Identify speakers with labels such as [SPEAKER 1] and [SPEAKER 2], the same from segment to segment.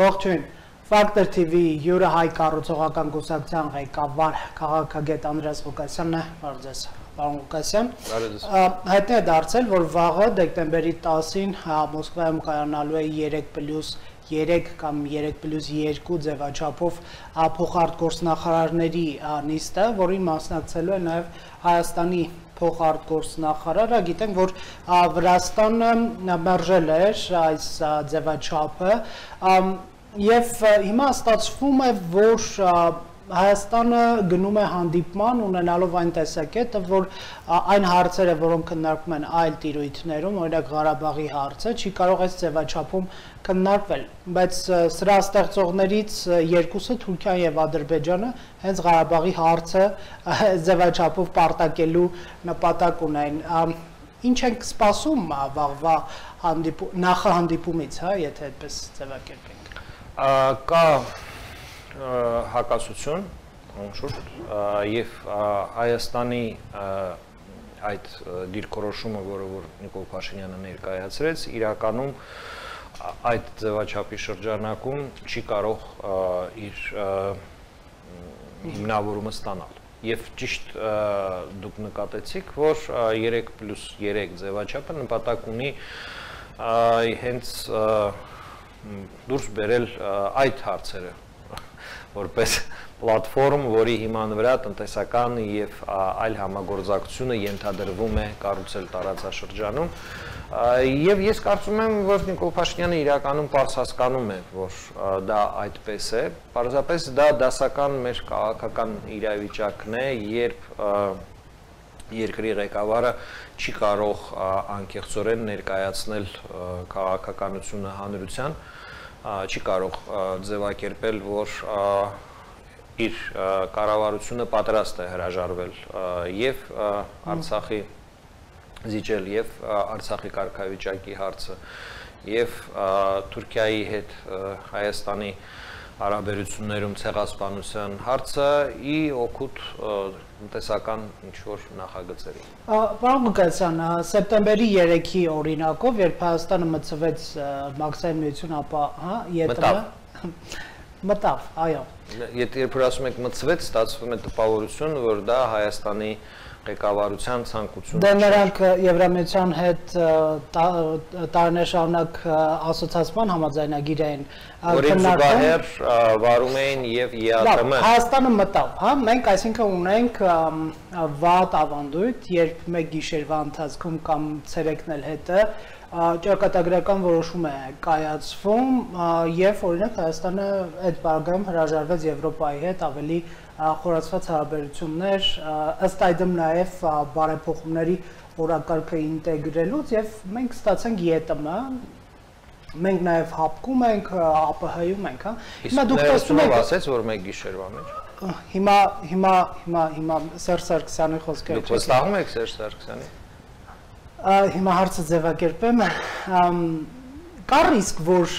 [SPEAKER 1] Ողջույն, Factor TV յուրը հայ կառուցողական կուսակցության ղեկավար քաղաքագետ Անդրեաս Ղուկասյանն է, բարև ձեզ, պարոն Ղուկասյան։ Հայտնի է դարձել, որ վաղը դեկտեմբերի 10-ին Մոսկվայում կայանալու է 3+3 կամ 3+2 ձևաչափով փոխարտգործնախարարների նիստը, որին մասնակցելու է նաև Հայաստանի փոխարտգործնախարարը, գիտենք, որ Վրաստանը մերժել էր այս ձևաչափը, եւ հիմա ստացվում է, որ Հայաստանը գնում է հանդիպման ունենալով այն տեսակետը, որ այն հարցերը, որոնք քննարկվում են այլ տիրույթներում, օրինակ Ղարաբաղի հարցը, չի կարող այս ձևաչափում քննարկվել, բայց սրա ստեղծողներից երկուսը Թուրքիան եւ Ադրբեջանը հենց Ղարաբաղի հարցը ձևաչափով պարտակելու նպատակ ունեն։ Ինչ ենք սպասում վաղվա նախահանդիպումից, հա, եթե այդպես ձևակերպենք։
[SPEAKER 2] Կա հակասություն շուրջ եւ Հայաստանի այդ դիրքորոշումը, որը որ Նիկոլ Փաշինյանը ներկայացրեց, իրականում այդ ձևաչափի շրջանակում չի կարող իր հիմնավորումը ստանալ։ Եվ ճիշտ դուք նկատեցիք, որ 3+3 ձևաչափը նպատակ ունի հենց դուրս բերել այդ հարցերը որպես պլատֆորմ, որի հիման վրա տնտեսական եւ այլ համագործակցությունը ենթադրվում է կառուցել տարածաշրջանում։ Եվ ես կարծում եմ, որ Նիկոլ Փաշինյանը իրականում պարզ հասկանում է, որ դա այդպես է, պարզապես դա դասական մեր քաղաքական իրավիճակն է, երբ երկրի ղեկավարը չի կարող անկեղծորեն ներկայացնել քաղաքականությունը հանրության, չի կարող ձևակերպել, որ իր կառավարությունը պատրաստ է հրաժարվել եւ Արցախի զիջել եւ Արցախի կարգավիճակի հարցը եւ Թուրքիայի հետ Հայաստանի հարաբերություններում ցեղասպանության հարցը ի օգուտ տնտեսական ինչ-որ նախագծերի։
[SPEAKER 1] Պարոն Ղուկասյան, սեպտեմբերի 3-ի օրինակով, երբ Հայաստանը մտցվեց Մաքսային միություն, ապա, հա, մտավ, այո։
[SPEAKER 2] Երբ ասում եք մտցվեց, ստացվում է տպավորություն, որ դա Հայաստանի ղեկավարության ցանկությունն
[SPEAKER 1] է։ Դե նրանք Եվրամիության հետ տարիներ շարունակ ասոցիացման համաձայնագիր էին
[SPEAKER 2] քննարկում, զուգահեռ վարում էին եւ ԵԱՏՄ։
[SPEAKER 1] Հայաստանը մտավ, հա, մենք այսինքն ունենք վատ ավանդույթ, երբ մեկ գիշերվա ընթացքում կամ ցերեկն էլ հետը ճակատագրական որոշում է կայացվում եւ օրինակ Հայաստանը այդ բարգայում հրաժարվեց Եվրոպայի հետ ավելի խորացված հարաբերություններ, ըստ այդմ նաև բարեփոխումների օրակարգը ինտեգրելուց եւ մենք ստացանք ԵՏՄ, մենք նաև հապկում ենք, ԱՊՀ-ում ենք, հա։
[SPEAKER 2] Հիմա դուք տեսնում եք, ասեց, որ մեկ գիշերվա մեջ։
[SPEAKER 1] Հիմա Սերժ Սարգսյանի խոսքերը։
[SPEAKER 2] Դուք վստահում եք Սերժ Սարգսյանի։
[SPEAKER 1] Հիմա հարցը ձևակերպեմ, կա ռիսկ, որ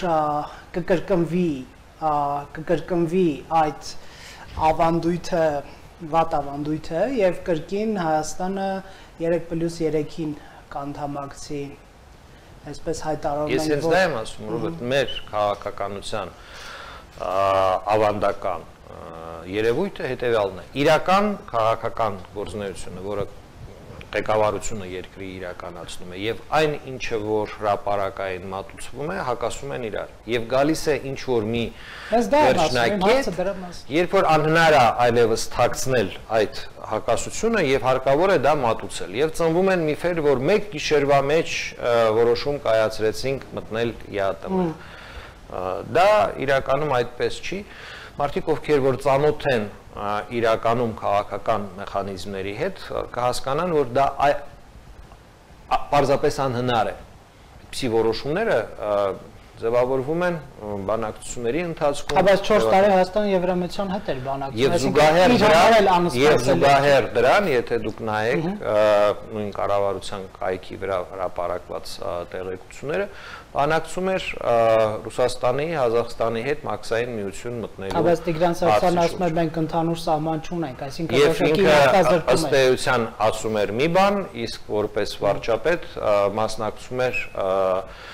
[SPEAKER 1] կկրկնվի այդ ավանդույթը, վատ ավանդույթը եւ կրկին Հայաստանը 3+3-ին կանդամակցի, այսպես հայտարարում են,
[SPEAKER 2] Ես հենց դա եմ ասում, Ռոբերտ, մեր քաղաքականության ավանդական երևույթը հետեւյալն է. իրական քաղաքական գործունեությունը, որը ղեկավարությունը երկրի իրականացնում է եւ այն ինչը որ հրապարակային մատուցվում է հակասում են իրար եւ գալիս է ինչ որ մի վերջնակետ երբ որ անհնար է այլևս թաքցնել այդ հակասությունը եւ հարկավոր է դա մատուցել եւ ծնվում են միֆեր որ մեկ գիշերվա մեջ որոշում կայացրեցինք մտնել ԵԱՏՄ դա իրականում այդպես չի մարդիկ ովքեր որ ծանոթ են իրականում քաղաքական մեխանիզմների հետ կհասկանան, որ դա պարզապես անհնար է։ Այդպիսի որոշումները ձևավորվում են բանակցությունների ընթացքում։
[SPEAKER 1] Բայց 4 տարի Հայաստանը Եվրամիության հետ էր
[SPEAKER 2] բանակցում։ Եվ զուգահեռ դրան, եթե դուք նայեք նույն կառավարության կայքի վրա հրապարակված տեղեկությունները, բանակցում էր Ռուսաստանի, Ղազախստանի հետ Մաքսային միություն մտնելու։
[SPEAKER 1] Բայց Տիգրան Սարգսյանը ասում էր մենք ընդհանուր սահման չունենք, այսինքն
[SPEAKER 2] Եվ ինքը ըստ էության ասում էր մի բան, իսկ որպես վարչապետ մասնակցում էր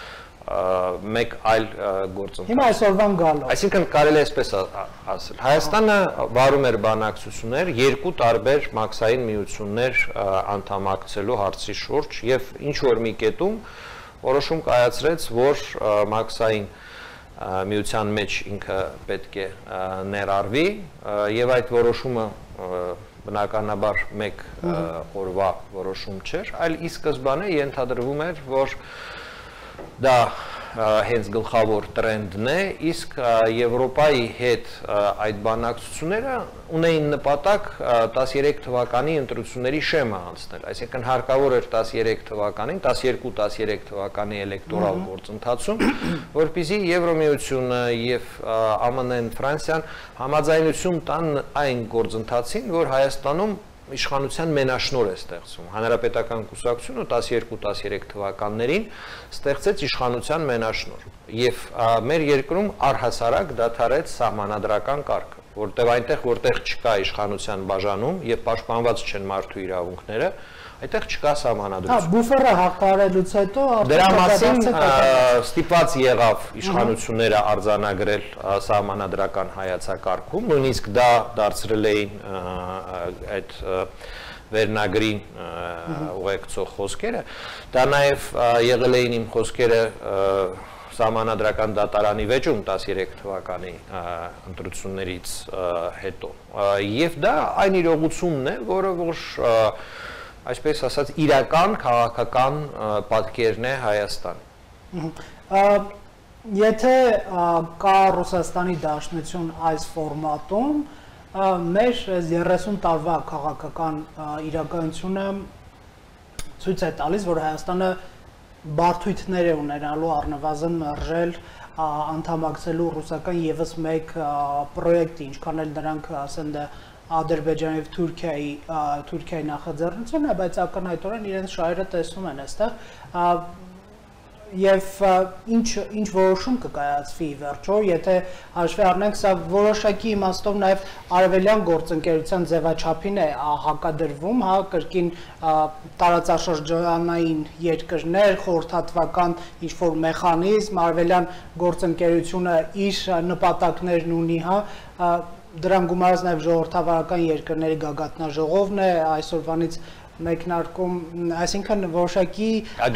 [SPEAKER 2] մեկ այլ գործընթաց։
[SPEAKER 1] Հիմա այսօրվան գալով։
[SPEAKER 2] Այսինքն կարելի է այսպես ասել։ Հայաստանը վարում էր բանակցություններ երկու տարբեր մաքսային միություններ անդամակցելու հարցի շուրջ եւ ինչ որ մի կետում որոշում կայացրեց, որ մաքսային միության մեջ ինքը պետք է ներառվի եւ այդ որոշումը բնականաբար մեկ օրվա որոշում չէր, այլ ի սկզբանե ենթադրվում էր, որ դա հենց գլխավոր տրենդն է, իսկ Եվրոպայի հետ այդ բանակցությունները ունեին նպատակ 13 թվականի ընտրությունների շեմը անցնել, այսինքն հարկավոր էր 13 թվականին, 12-13 թվականի էլեկտորալ գործընթացում, որպեսզի Եվրոմիությունը եւ ԱՄՆ-ն, Ֆրանսիան համաձայնություն տան այն գործընթացին, որ Հայաստանում իշխանության մենաշնոր է ստեղծվում։ Հանրապետական կուսակցությունը 12-13 թվականներին ստեղծեց իշխանության մենաշնոր եւ մեր երկրում առհասարակ դադարեց սահմանադրական կարգը, որտեղ այնտեղ որտեղ չկա իշխանության բաժանում եւ պաշտպանված չեն մարդու իրավունքները, այդտեղ չկա սահմանադրություն։
[SPEAKER 1] Բուֆերը հաղթարելուց հետո
[SPEAKER 2] դրա մասին ստիպված եղավ իշխանությունները արձանագրել սահմանադրական հայեցակարգում, նույնիսկ դա դարձրել էին այդ վերնագրին ուղեկցող խոսքերը, դա նաև եղել էին իմ խոսքերը սահմանադրական դատարանի վեճում 13 թվականի ընտրություններից հետո, եւ դա այն իրողությունն է, որը որ այսպես ասած իրական քաղաքական պատկերն է Հայաստան։
[SPEAKER 1] Եթե կա Ռուսաստանի Դաշնություն այս ֆորմատում, մեր 30 տարվա քաղաքական իրականությունը ցույց է տալիս, որ Հայաստանը բարդույթներ է ունենալու առնվազն մերժել անդամակցելու ռուսական եւս մեկ պրոյեկտի, ինչքան էլ նրանք ասեն դա Ադրբեջանի եւ Թուրքիայի նախաձեռնությունը, բայց ակնհայտորեն իրենց շահերը տեսնում են այստեղ եւ ինչ որոշում կկայացվի վերջո, եթե հաշվի առնենք, սա որոշակի իմաստով նաեւ արևելյան գործընկերության ձևաչափին է հակադրվում, հա, կրկին տարածաշրջանային երկրներ, խորհրդատվական ինչ-որ մեխանիզմ, արևելյան գործընկերությունը իր նպատակներն ունի, հա, դրան գումարած նաև ժողովրդավարական երկրների գագաթնաժողովն է այսօրվանից մեկնարկում, այսինքն որոշակի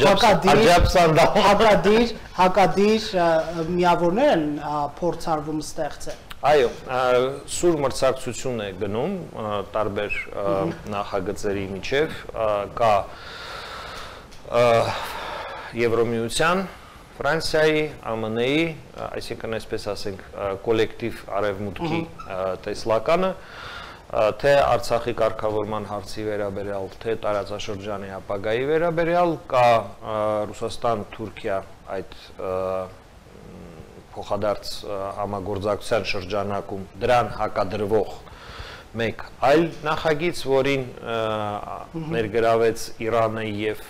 [SPEAKER 1] հակադիր միավորներ են փորձարվում ստեղծել։
[SPEAKER 2] Այո, սուր մրցակցություն է գնում տարբեր նախագծերի միջև, կա Եվրոմիության, Ֆրանսիայի, ԱՄՆ-ի, այսինքն այսպես ասենք կոլեկտիվ արևմուտքի տեսլականը, թե Արցախի կարգավորման հարցի վերաբերյալ, թե տարածաշրջանի ապագայի վերաբերյալ, կա Ռուսաստան-Թուրքիա այդ փոխադարձ համագործակցության շրջանակում դրան հակադրվող մեկ այլ նախագիծ, որին ներգրավեց Իրանը եւ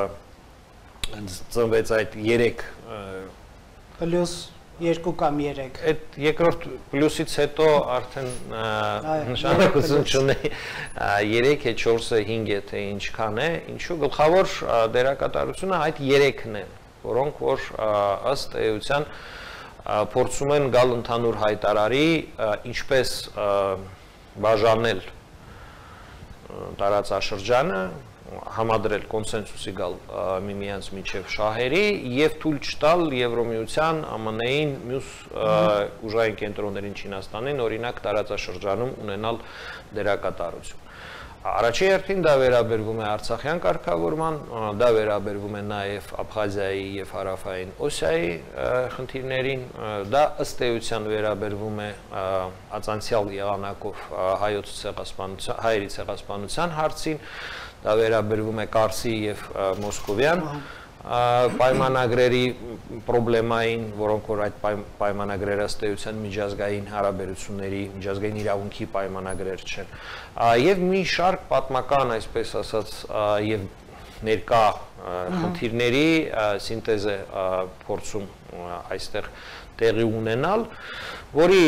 [SPEAKER 2] ծնվեց այդ 3
[SPEAKER 1] պլյուս 2 կամ 3
[SPEAKER 2] այդ երկրորդ պլյուսից հետո արդեն նշանակություն չունի 3 է 4-ը 5-ը թե ինչքան է, ինչու գլխավոր դերակատարությունը այդ 3-ն է, որոնք որ ըստ էության փորձում են գալ ընդհանուր հայտարարի, ինչպես բաժանել տարածաշրջանը, համադրել կոնսենսուսի գալ միմյանց միջև շահերի եւ թույլ չտալ Եվրոմիության, ԱՄՆ-ին, մյուս ուժային կենտրոններին, Չինաստանին, օրինակ տարածաշրջանում ունենալ դերակատարություն։ Առաջի հերթին դա վերաբերվում է Արցախյան կարգավորման, դա վերաբերվում է նաեւ Աբխազիայի եւ Հարավային Օսիայի խնդիրներին, դա ըստ էության վերաբերվում է ածանցյալ եղանակով հայերի ցեղասպանության հարցին, դա վերաբերվում է Կարսի եւ Մոսկովյան պայմանագրերի պրոբլեմային, որոնք որ այդ պայմանագրերը ըստ էության միջազգային հարաբերությունների, միջազգային իրավունքի պայմանագրեր չեն, եւ մի շարք պատմական, այսպես ասած, եւ ներկա խնդիրների սինտեզ է փորձում այստեղ տեղի ունենալ, որի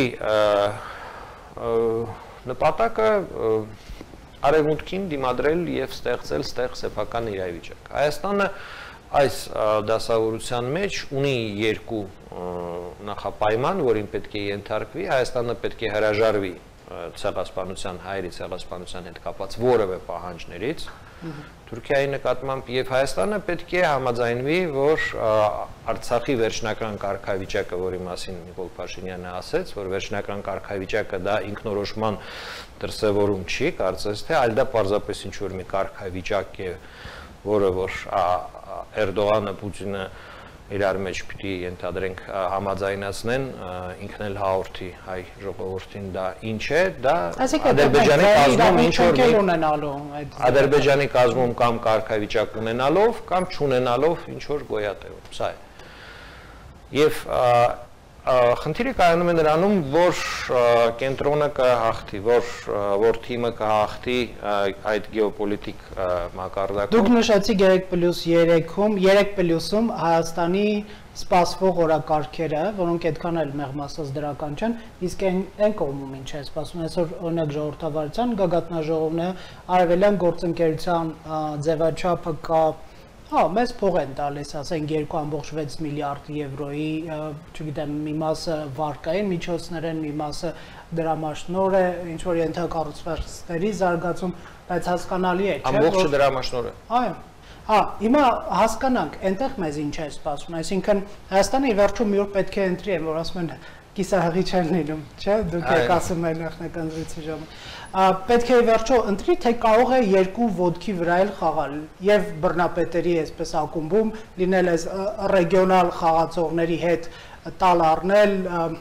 [SPEAKER 2] նպատակը արևմուտքին դիմադրել եւ ստեղծել ստեղ սեփական իրավիճակ։ Հայաստանը այս դասավորության մեջ ունի երկու նախապայման, որին պետք է ենթարկվի, Հայաստանը պետք է հրաժարվի ցեղասպանության, հայերի ցեղասպանության հետ կապված որևէ պահանջներից Թուրքիայի նկատմամբ եւ Հայաստանը պետք է համաձայնվի, որ Արցախի վերջնական կարգավիճակը, որի մասին Նիկոլ Փաշինյանը ասաց, որ վերջնական կարգավիճակը դա ինքնորոշման դրսևորում չի, կարծես թե, այլ դա պարզապես ինչ որ մի կարգավիճակ է, որը որ Էրդողանը, Պուտինը իրար մեջ պիտի ենթադրենք համաձայնացնեն, ինքն էլ հաղորդի հայ ժողովրդին դա ինչ է, դա Ադրբեջանի կազմում ինչ որ Ադրբեջանի կազմում կամ կարգավիճակ ունենալով կամ չունենալով ինչ որ գոյատևում, սա է։ Եվ խնդիրը կայանում է նրանում, որ կենտրոնը կհաղթի, որ թիմը կհաղթի այդ գեոպոլիտիկ մակարդակում։
[SPEAKER 1] Դուք նշեցիք 3+3-ում, 3+-ում Հայաստանի սպասվող օրակարգերը, որոնք այդքան էլ մեղմ ասած դրական չեն, իսկ այն կողմում ինչ է սպասվում, այսօր օրինակ ժողովրդավարության գագաթնաժողովն է, արևելյան գործընկերության ձևաչափը կա մեզ փող են տալիս, ասենք 2.6 միլիարդ եվրոյի, չգիտեմ, մի մասը վարկային միջոցներ են, մի մասը դրամաշնոր է, ինչ որ ենթակառուցվածքների զարգացում, բայց հասկանալի է, չէ՞,
[SPEAKER 2] ամբողջը դրամաշնոր է։
[SPEAKER 1] Այո։ Հիմա հասկանանք, այնտեղ մեզ ինչ է սպասվում, այսինքն Հայաստանը ի վերջո մի օր պետք է ընտրի, որ ասում են կիսահղի չեն լինում, չէ՞, դուք եք ասում եք նախնական զրույցի ժամանակ։ Պետք է ի վերջո ընտրի, թե կարող է երկու ոտքի վրա էլ խաղալ եւ բռնապետերի այսպես ակումբում լինել այս ռեգիոնալ խաղացողների հետ տալ առնել,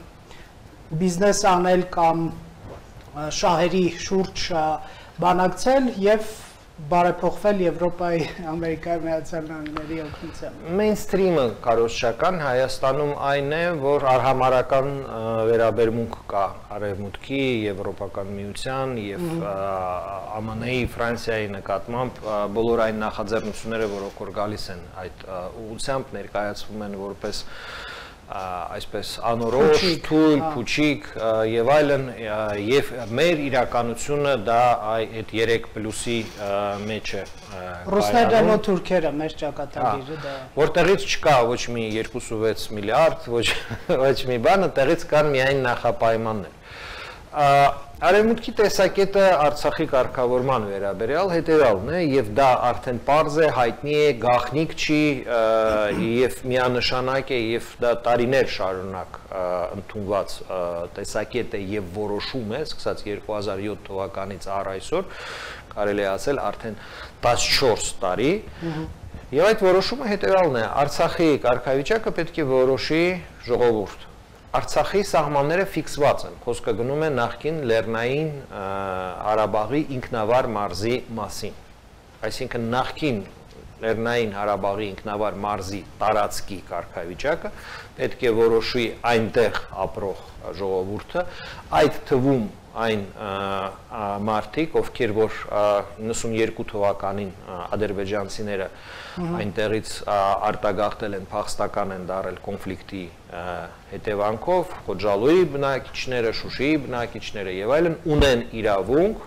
[SPEAKER 1] բիզնես անել կամ շահերի շուրջ բանակցել եւ բարեփոխվել Եվրոպայի, Ամերիկայի Միացյալ Նահանգների օգնությամբ։
[SPEAKER 2] Մեյնսթրիմը կարողական Հայաստանում այն է, որ արհամարական վերաբերմունք կա Արևմուտքի, Եվրոպական միության եւ ԱՄՆ-ի, Ֆրանսիայի նկատմամբ բոլոր այն նախաձեռնությունները, որոնք որ գալիս են այդ ուղղությամբ ներկայացվում են որպես այսպես անորոշ, թույլ, փուչիկ եւ այլն եւ մեր իրականությունը դա այդ 3+-ի մեջ է։
[SPEAKER 1] Ռուսներն ու թուրքերը մեր ճակատագիրը դա։
[SPEAKER 2] Որտեղից չկա ոչ մի 2.6 միլիարդ, ոչ մի բան, տեղից կան միայն նախապայմաններ։ Արևմուտքի տեսակետը Արցախի կարգավորման վերաբերյալ հետևյալն է եւ դա արդեն պարզ է, հայտնի է, գաղտնիք չի եւ միանշանակ է եւ դա տարիներ շարունակ ընդունված տեսակետ է եւ որոշում է, սկսած 2007 թվականից առ այսօր, կարելի է ասել արդեն 14 տարի։ Եվ այդ որոշումը հետևյալն է, Արցախի կարգավիճակը պետք է որոշի ժողովուրդ։ Արցախի սահմանները ֆիքսված են, խոսքը գնում է նախկին Լեռնային Ղարաբաղի ինքնավար մարզի մասին, այսինքն նախկին Լեռնային Ղարաբաղի ինքնավար մարզի տարածքի կարգավիճակը պետք է որոշի այնտեղ ապրող ժողովուրդը, այդ թվում այն մարդիկ, ովքեր որ 92 թվականին ադրբեջանցիները այնտեղից արտագաղթել են, փախստական են դարել կոնֆլիկտի հետևանքով, Խոջալույի բնակիչները, Շուշիի բնակիչները եւ այլն ունեն իրավունք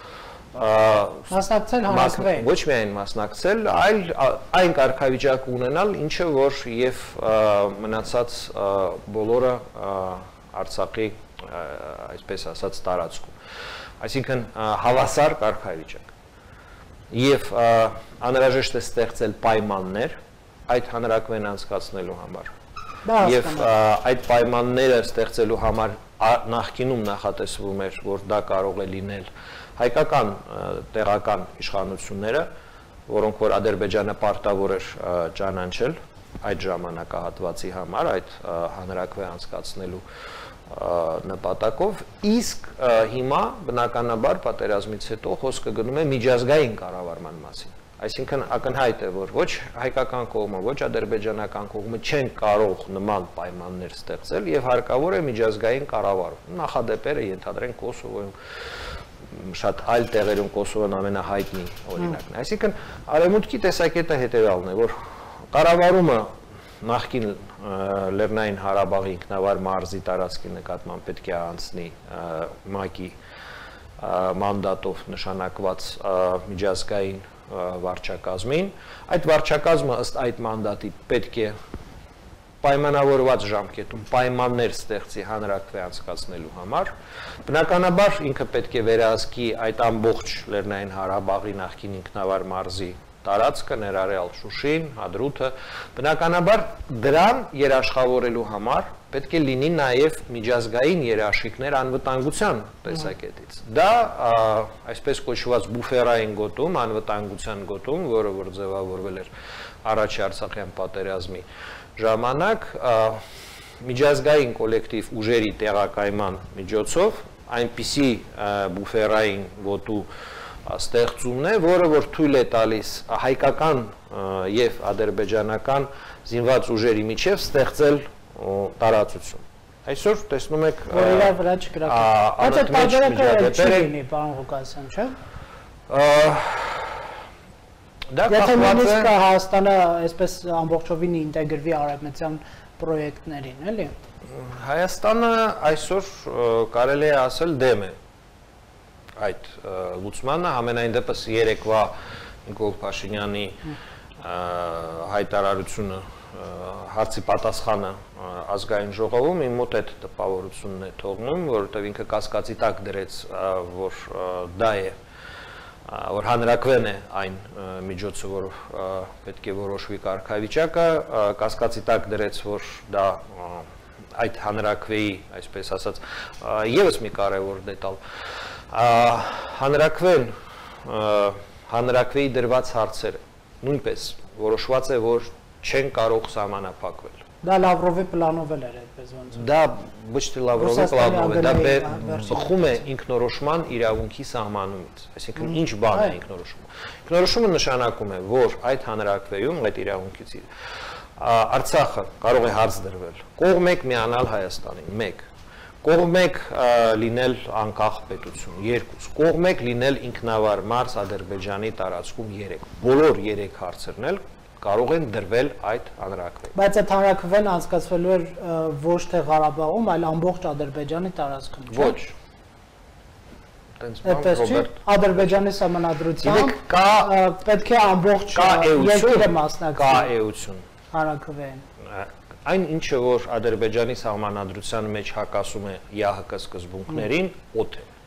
[SPEAKER 1] մասնակցել հանրաքվեին։
[SPEAKER 2] Ոչ միայն մասնակցել, այլ այն կարգավիճակ ունենալ, ինչը որ եւ մնացած բոլորը Արցախի այսպես ասած տարածքում, այսինքն հավասար կարգավիճակ եւ անհրաժեշտ է ստեղծել պայմաններ այդ հանրաքվեն անցկացնելու համար եւ այդ պայմանները ստեղծելու համար նախկինում նախատեսվում էր, որ դա կարող է լինել հայկական տեղական իշխանությունները, որոնք որ Ադրբեջանը պարտավոր էր ճանաչել այդ ժամանակահատվածի համար, այդ հանրաքվե անցկացնելու նպատակով, իսկ հիմա բնականաբար պատերազմից հետո խոսքը գնում է միջազգային կառավարման մասին, այսինքն ակնհայտ է, որ ոչ հայկական կողմը, ոչ ադրբեջանական կողմը չեն կարող նման պայմաններ ստեղծել եւ հարկավոր է միջազգային կառավարում, նախադեպերը ենթադրենք Կոսովոյում, շատ այլ տեղերում Կոսովոն ամենահայտնի օրինակն է, այսինքն արևմուտքի տեսակետը հետեւյալն է, որ կառավարումը նախկին Լեռնային Ղարաբաղի ինքնավար մարզի տարածքի նկատմամբ պետք է անցնի ՄԱԿ-ի մանդատով նշանակված միջազգային վարչակազմին, այդ վարչակազմը ըստ այդ մանդատի պետք է պայմանավորված ժամկետում պայմաններ ստեղծի հանրաքվե անցկացնելու համար, բնականաբար ինքը պետք է վերահսկի այդ ամբողջ Լեռնային Ղարաբաղի նախկին ինքնավար մարզի տարածքը, ներառյալ Շուշին, Հադրութը, բնականաբար դրան երաշխավորելու համար պետք է լինի նաև միջազգային երաշխիքներ անվտանգության տեսակետից։ Դա այսպես կոչված բուֆերային գոտում, անվտանգության գոտում, որը որ ձևավորվել էր առաջի Արցախյան պատերազմի ժամանակ, միջազգային կոլեկտիվ ուժերի տեղակայման միջոցով այնպիսի բուֆերային գոտու ստեղծումն է, որը որ թույլ է տալիս հայկական եւ ադրբեջանական զինված ուժերի միջև ստեղծել տարածություն։ Այսօր տեսնում եք,
[SPEAKER 1] որ իրար վրա չկրակի։ Այդ տարբերակը չի լինի, պարոն Ղուկասյան, չէ՞։
[SPEAKER 2] Դա
[SPEAKER 1] եթե նույնիսկ Հայաստանը այսպես ամբողջովին ինտեգրվի արևմտյան պրոյեկտներին, էլի։
[SPEAKER 2] Հայաստանը այսօր կարելի է ասել դեմ է այդ լուծմանը, համենայն դեպս երեկվա Նիկոլ Փաշինյանի հայտարարությունը, հարցի պատասխանը ազգային ժողովում իմ մոտ այդ տպավորությունն է թողնում, որովհետև ինքը կասկածի տակ դրեց, որ դա է, որ հանրաքվեն է այն միջոցը, որով պետք է որոշվի կարգավիճակը, կասկածի տակ դրեց, որ դա այդ հանրաքվեի, այսպես ասած, եւս մի կարևոր դետալ, հանրաքվեի դրված հարցերը նույնպես որոշված է, որ չեն կարող սահմանափակվել։
[SPEAKER 1] Դա Լավրովի պլանով էր այդպես ոնց։
[SPEAKER 2] Դա ոչ թե Լավրովի պլանով է, դա բխում է ինքնորոշման իրավունքի սահմանումից, այսինքն ինչ բան է ինքնորոշումը։ Ինքնորոշումը նշանակում է, որ այդ հանրաքվեում, այդ իրավունքից Արցախը կարող է հարց դրվել, կողմ եք միանալ Հայաստանին, 1, կողմ եք լինել անկախ պետություն, 2, կողմ եք լինել ինքնավար մարզ Ադրբեջանի տարածքում, 3, բոլոր 3 հարցերն էլ կարող են դրվել այդ հանրաքվեին։
[SPEAKER 1] Բայց այդ հանրաքվեն անցկացվելու էր ոչ թե Ղարաբաղում, այլ ամբողջ Ադրբեջանի տարածքում, չէ՞։
[SPEAKER 2] Ոչ։
[SPEAKER 1] Այդպես չի, Ադրբեջանի սահմանադրությամբ պետք է ամբողջ երկիրը մասնակցի։
[SPEAKER 2] Կա էություն
[SPEAKER 1] հանրաքվեին։
[SPEAKER 2] Այն ինչը, որ Ադրբեջանի սահմանադրության մեջ հակասում է ԵԱՀԿ սկզբունքներին, օդ է։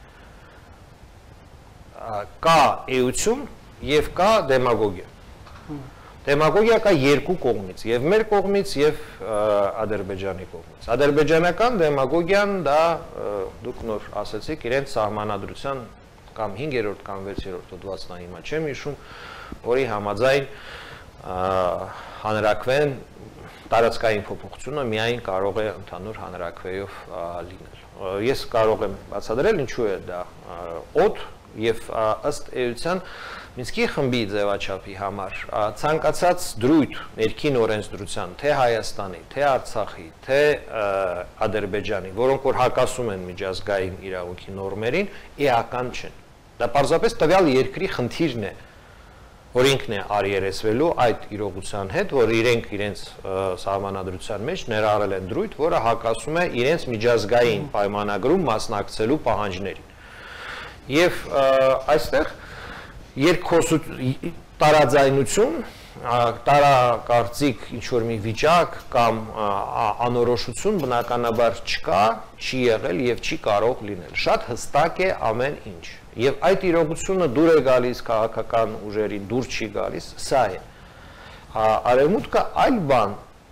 [SPEAKER 2] Կա էություն եւ կա դեմագոգիա։ Դեմագոգիա կա երկու կողմից, եւ մեր կողմից, եւ Ադրբեջանի կողմից։ Ադրբեջանական դեմագոգիան դա դուք նոր ասացիք, իրենց սահմանադրության կամ 5-րդ կամ 6-րդ հոդվածն է հիմա չեմ հիշում, որի համաձայն հանրաքվեն տարածքային փոփոխությունը միայն կարող է ընդհանուր հանրաքվեով լինել։ Ես կարող եմ բացատրել ինչու է դա օդ եւ ըստ էության Մինսկի խմբի ձևաչափի համար ցանկացած դրույթ ներքին օրենսդրության թե Հայաստանի, թե Արցախի, թե Ադրբեջանի, որոնք որ հակասում են միջազգային իրավունքի նորմերին, էական չեն։ Դա պարզապես տվյալ երկրի խնդիրն է, որ ինքն է արիերեսվելու այդ իրողության հետ, որ իրենք իրենց սահմանադրության մեջ ներառել են դրույթ, որը հակասում է իրենց միջազգային պայմանագրում մասնակցելու պահանջներին։ Եվ այստեղ տարաձայնություն, տարակարծիք ինչ-որ մի վիճակ կամ անորոշություն բնականաբար չկա, չի եղել եւ չի կարող լինել։ Շատ հստակ է ամեն ինչ։ Եվ այդ իրողությունը դուր է գալիս քաղաքական ուժերին, դուր չի գալիս, սա է։ Արևմուտքը այլ բան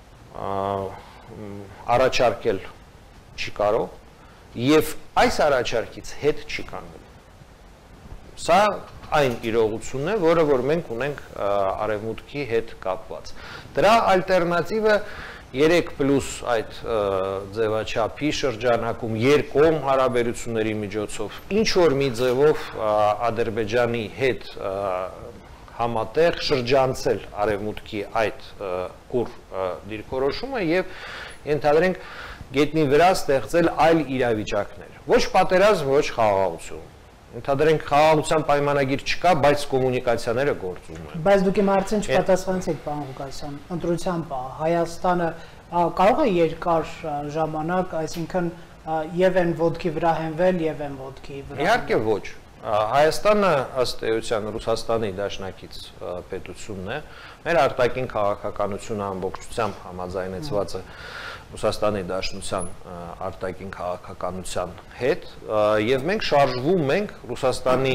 [SPEAKER 2] առաջարկել չի կարող եւ այս առաջարկից հետ չի կանգնել։ Սա այն իրողությունն է, որը որ մենք ունենք արևմուտքի հետ կապված։ Դրա ալտերնատիվը 3+ այդ ձևաչափի շրջանակում երկկողմ հարաբերությունների միջոցով ինչ որ մի ձևով Ադրբեջանի հետ համատեղ շրջանցել արևմուտքի այդ կուր դիրքորոշումը եւ ենթադրենք գետնի վրա ստեղծել այլ իրավիճակներ։ Ոչ պատերազմ, ոչ խաղաղություն։ Ընդհանրենք խաղաղության պայմանագիր չկա, բայց կոմունիկացիաները գործում են։
[SPEAKER 1] Բայց դուք իմ հարցին չպատասխանեցիք, պարոն Ղուկասյան, ընտրությամբ Հայաստանը կարող է երկար ժամանակ, այսինքն եւ այն ոդկի վրա հենվել եւ այն ոդկի վրա։
[SPEAKER 2] Իհարկե ոչ։ Հայաստանը ըստ էության Ռուսաստանի դաշնակից պետությունն է, մեր արտաքին քաղաքականությունը ամբողջությամբ համաձայնեցված է Ռուսաստանի Դաշնության արտաքին քաղաքականության հետ եւ մենք շարժվում ենք Ռուսաստանի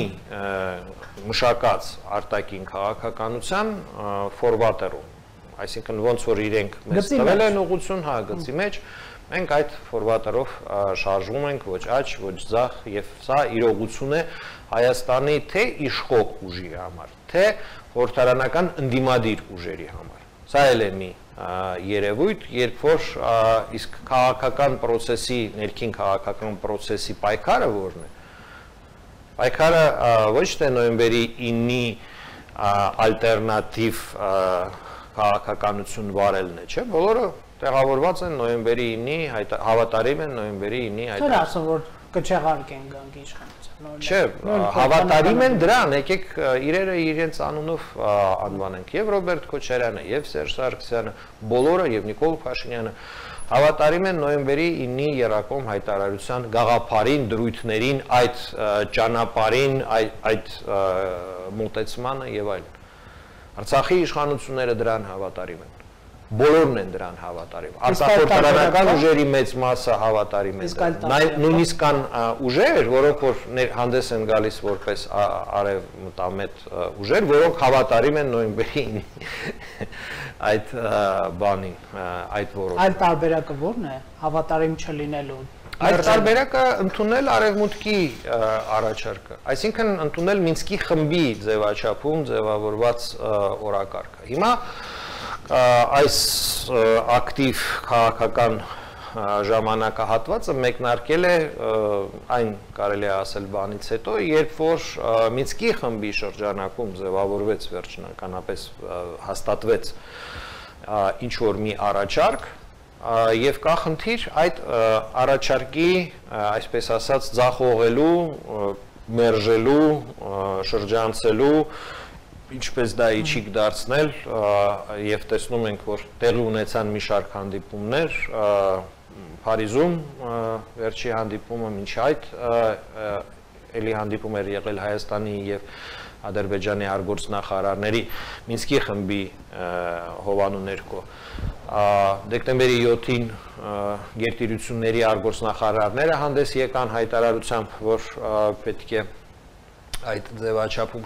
[SPEAKER 2] մշակած արտաքին քաղաքականության ֆորվատերում, այսինքն ոնց որ իրենք մեզ տվել են ուղղություն, հա, գծի մեջ, մենք այդ ֆորվատերով շարժվում ենք ոչ աճ, ոչ ձախ եւ սա իրողություն է Հայաստանի թե իշխող ուժի համար, թե խորհրդարանական ընդդիմադիր ուժերի համար։ Սա էլ է մի երևույթ, երբ որ իսկ քաղաքական process-ի, ներքին քաղաքական process-ի պայքարը որն է։ Պայքարը ոչ թե նոյեմբերի 9-ի ալտերնատիվ քաղաքականություն վարելն է, չէ՞, բոլորը տեղավորված են նոյեմբերի 9-ի, հավատարիմ են նոյեմբերի 9-ի այդ։
[SPEAKER 1] Չէ՞ ասում որ կչեղարկեն գանք իշխանության։
[SPEAKER 2] Չէ, հավատարիմ են դրան, եկեք իրերը իրենց անունով անվանենք, եւ Ռոբերտ Քոչարյանը, եւ Սերժ Սարգսյանը, բոլորը եւ Նիկոլ Փաշինյանը հավատարիմ են նոյեմբերի 9-ի երակոմ հայտարարության գաղափարին, դրույթներին, այդ ճանապարհին, այդ մոտեցմանը եւ այլն։ Արցախի իշխանությունները դրան հավատարիմ են։ Բոլորն են դրան հավատարիմ։ Արտախորհրդարանական ուժերի մեծ մասը հավատարիմ են։ Նույնիսկ կան ուժեր, որոնք որ հանդես են գալիս որպես արևմտամետ ուժեր, որոնք հավատարիմ են նոյեմբերի 9-ի այդ բանին, այդ որոշումին։
[SPEAKER 1] Այդ տարբերակը ո՞րն է հավատարիմ չլինելու։
[SPEAKER 2] Այդ տարբերակը ընդունել արևմուտքի առաջարկը, այսինքն ընդունել Մինսկի խմբի ձևաչափում ձևավորված օրակարգը։ Հիմա այս ակտիվ քաղաքական ժամանակահատվածը մեկնարկել է այն կարելի է ասել բանից հետո, երբ որ Մինսկի խմբի շրջանակում ձևավորվեց վերջնականապես հաստատվեց ինչ որ մի առաջարկ եւ կա խնդիր այդ առաջարկի, այսպես ասած, ձախողելու, մերժելու, շրջանցելու ինչպես դա իջիկ դարձնել եւ տեսնում ենք որ տեղի ունեցան մի շարք հանդիպումներ Փարիզում վերջի հանդիպումը մինչ այդ էլի հանդիպում էր եղել Հայաստանի եւ Ադրբեջանի արտգործնախարարների Մինսկի խմբի հովանու ներքո դեկտեմբերի 7-ին գերտիրությունների արտգործնախարարները հանդես եկան հայտարարությամբ որ պետք է այդ ձևաչափում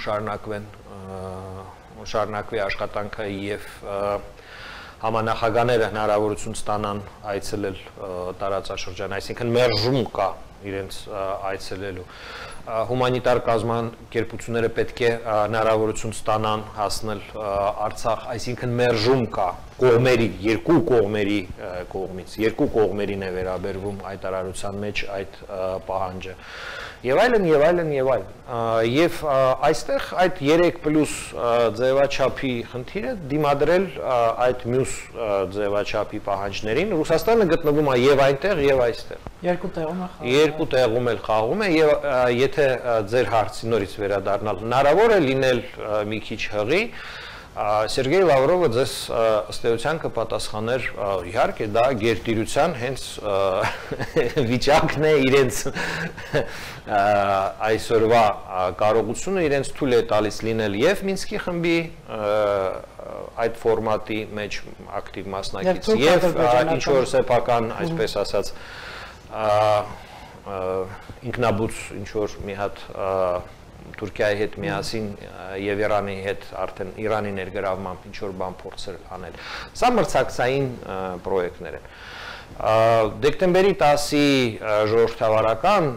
[SPEAKER 2] շարունակվի աշխատանքը եւ համանախագահները հնարավորություն ստանան այցելել տարածաշրջան, այսինքն մերժում կա իրենց այցելելու հումանիտար կազմակերպությունները պետք է հնարավորություն ստանան հասնել Արցախ, այսինքն մերժում կա կողմերի, երկու կողմերի կողմից, երկու կողմերին է վերաբերվում հայտարարության մեջ այդ պահանջը եւ այլն եւ այլն եւ այլն եւ այստեղ այդ 3+ ձևաչափի խնդիրը դիմադրել այդ մյուս ձևաչափի պահանջներին Ռուսաստանը գտնվում է եւ այնտեղ եւ այստեղ
[SPEAKER 1] երկու տեղում է խաղում
[SPEAKER 2] երկու տեղում էլ խաղում է եւ եթե ձեր հարցի նորից վերադառնալ հնարավոր է լինել մի քիչ հղի Սերգեյ Լավրովը ձեզ ըստ էության կպատասխաներ իհարկե դա գերտիրության հենց վիճակն է իրենց այսօրվա կարողությունը իրենց թույլ է տալիս լինել եւ Մինսկի խմբի այդ ֆորմատի մեջ ակտիվ մասնակից եւ ինչ որ սեփական այսպես ասած ինքնաբուծ ինչ որ մի հատ Թուրքիայի հետ միասին եւ Իրանի հետ արդեն Իրանի ներգրավմամբ ինչ որ բան փորձել անել։ Սա մրցակցային պրոյեկտներ են։ Դեկտեմբերի 10-ի ժողովրդավարական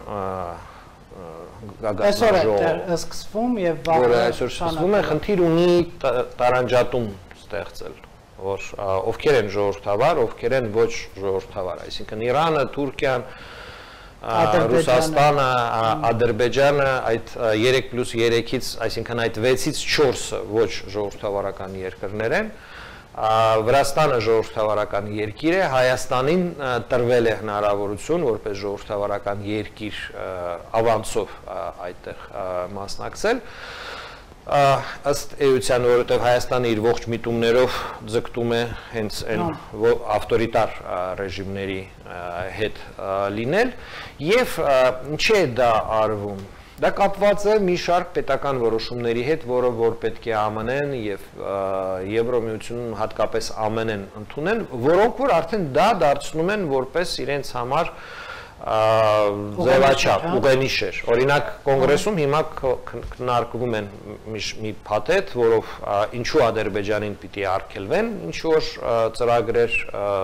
[SPEAKER 1] գագաթնաժողովը սկսվում եւ
[SPEAKER 2] որը այսօր սկսվում է, խնդիր ունի տարանջատում ստեղծել, որ ովքեր են ժողովրդավար, ովքեր են ոչ ժողովրդավար, այսինքն Իրանը, Թուրքիան Ռուսաստանը, Ադրբեջանը այդ 3+3-ից, այսինքն այդ 6-ից 4-ը ոչ ժողովրդավարական երկրներ են, Վրաստանը ժողովրդավարական երկիր է, Հայաստանին տրվել է հնարավորություն որպես ժողովրդավարական երկիր ավանցով այդտեղ մասնակցել ըստ էության, որովհետև Հայաստանը իր ողջ միտումներով ձգտում է հենց այն ավտորիտար ռեժիմների հետ լինել եւ ինչի է դա արվում Դա կապված է մի շարք պետական որոշումների հետ, որը որ պետք է ԱՄՆ-ն եւ Եվրոմիությունում հատկապես ԱՄՆ-ն ընդունեն, որոնք որ արդեն դա դարձնում են որպես իրենց համար ձևաչափ, ուղենիշեր։ Օրինակ կոնգրեսում հիմա քննարկվում են մի փաթեթ, որով ինչու Ադրբեջանին պիտի արգելվեն, ինչ որ ծրագրեր,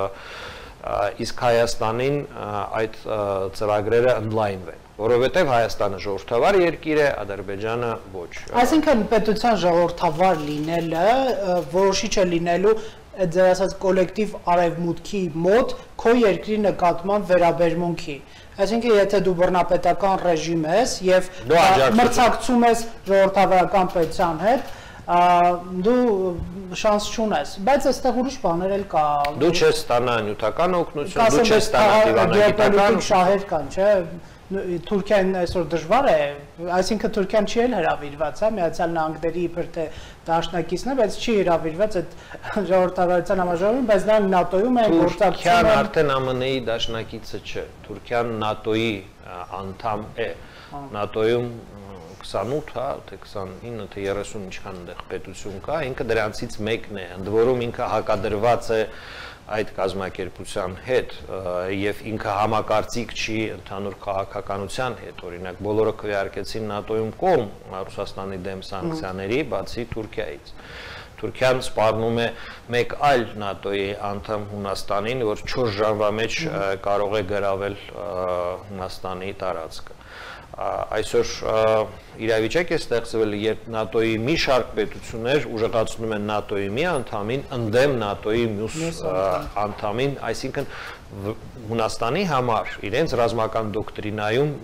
[SPEAKER 2] իսկ Հայաստանին այդ ծրագրերը ընդլայնվեն, որովհետև Հայաստանը ժողովրդավար երկիր է, Ադրբեջանը ոչ։
[SPEAKER 1] Այսինքն պետության ժողովրդավար լինելը որոշիչ է լինելու ձեր ասած կոլեկտիվ արևմուտքի մոտ քո երկրի նկատմամբ վերաբերմունքի։ Այսինքն եթե դու բռնապետական ռեժիմ ես եւ մրցակցում ես ժողովրդավարական պետության հետ, դու շանս չունես, բայց այստեղ ուրիշ բաներ էլ կա։
[SPEAKER 2] Դու չես ստանա նյութական օգնություն, դու չես ստանա դիվանագիտական
[SPEAKER 1] շահեր կան, չէ՞։ Թուրքիան այսօր դժվար է, այսինքն Թուրքիան չի էլ հրավիրված, հա, Միացյալ Նահանգների իբր թե դաշնակիցն է, բայց չի հրավիրված այդ ժողովրդավարության համաժողովին, բայց նրանք ՆԱՏՕ-ում են գործակցում։
[SPEAKER 2] Թուրքիան արդեն ԱՄՆ-ի դաշնակիցը չէ, Թուրքիան ՆԱՏՕ-ի անդամ է, ՆԱՏՕ-ում 28, հա, թե 29, թե 30 ինչքան այնտեղ պետություն կա, ինքը դրանցից մեկն է, ընդ որում ինքը հակադրված է այդ կազմակերպության հետ եւ ինքը համակարծիք չի ընդհանուր քաղաքականության հետ, օրինակ բոլորը քվեարկեցին ՆԱՏՕ-ում կողմ Ռուսաստանի դեմ սանկցիաների, բացի Թուրքիայից։ Թուրքիան սպառնում է մեկ այլ ՆԱՏՕ-ի անդամ Հունաստանին, որ 4 ժամվա մեջ կարող է գրավել Հունաստանի տարածքը։ Այսօր իրավիճակ է ստեղծվել, երբ ՆԱՏՕ-ի մի շարք պետություններ ուժեղացնում են ՆԱՏՕ-ի մի անդամին ընդդեմ ՆԱՏՕ-ի մյուս անդամին, այսինքն Հունաստանի համար իրենց ռազմական դոկտրինայում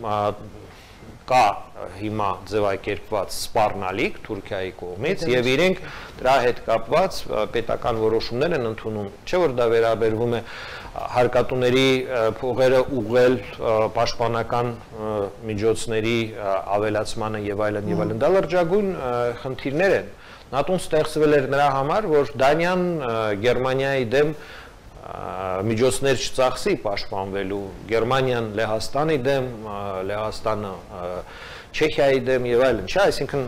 [SPEAKER 2] կա հիմա ձևակերպված սպառնալիք Թուրքիայի կողմից եւ իրենք դրա հետ կապված պետական որոշումներ են ընդունում, չէ՞ որ դա վերաբերվում է հարկատուների փողերը ուղղել պաշտպանական միջոցների ավելացմանը եւ այլն եւ այլն, դա լրջագույն խնդիրներ են։ ՆԱՏՕ-ն ստեղծվել էր նրա համար, որ Դանիան Գերմանիայի դեմ միջոցներ չծախսի պաշտպանվելու, Գերմանիան Լեհաստանի դեմ, Լեհաստանը Չեխիայի դեմ եւ այլն, չէ՞, այսինքն